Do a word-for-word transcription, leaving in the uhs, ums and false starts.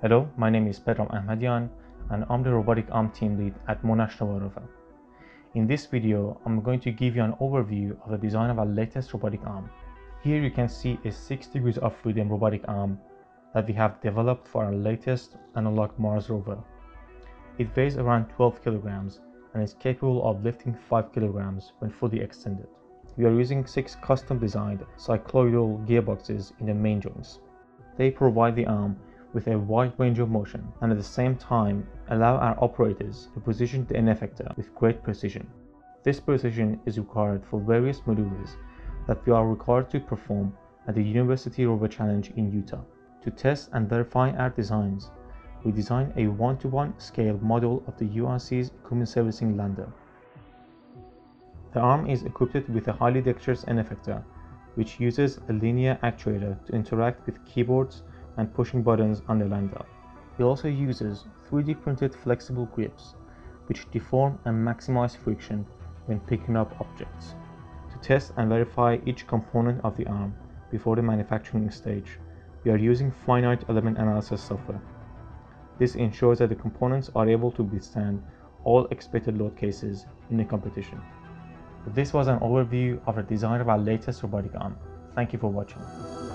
Hello, my name is Pedram Ahmadiyan and I'm the Robotic Arm Team Lead at Monash Novarova. In this video, I'm going to give you an overview of the design of our latest robotic arm. Here you can see a six degrees of freedom robotic arm that we have developed for our latest analog Mars rover. It weighs around twelve kilograms and is capable of lifting five kilograms when fully extended. We are using six custom designed cycloidal gearboxes in the main joints. They provide the arm with a wide range of motion and at the same time allow our operators to position the end effector with great precision. This precision is required for various maneuvers that we are required to perform at the University Rover Challenge in Utah. To test and verify our designs, we designed a one-to-one scale model of the U R C's Equipment Servicing Lander. The arm is equipped with a highly dexterous end effector, which uses a linear actuator to interact with keyboards and pushing buttons on the lander. It also uses three D printed flexible grips, which deform and maximize friction when picking up objects. To test and verify each component of the arm before the manufacturing stage, we are using finite element analysis software. This ensures that the components are able to withstand all expected load cases in the competition. This was an overview of the design of our latest robotic arm. Thank you for watching.